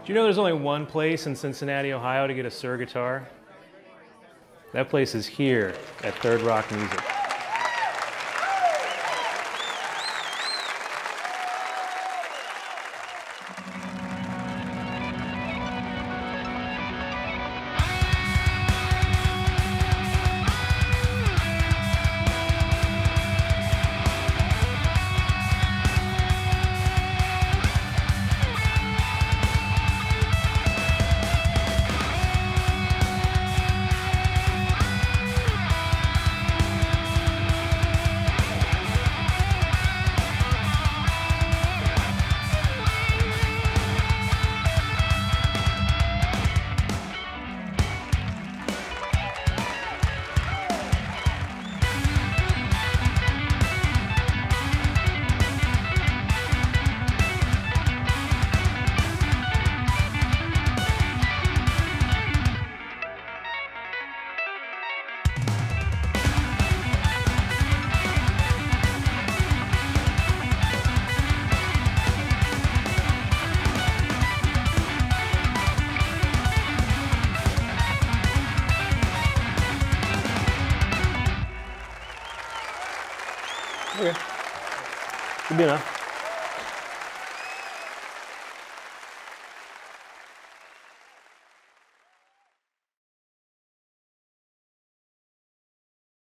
Do you know there's only one place in Cincinnati, Ohio to get a Suhr guitar? That place is here at Third Rock Music. Okay. Should be enough.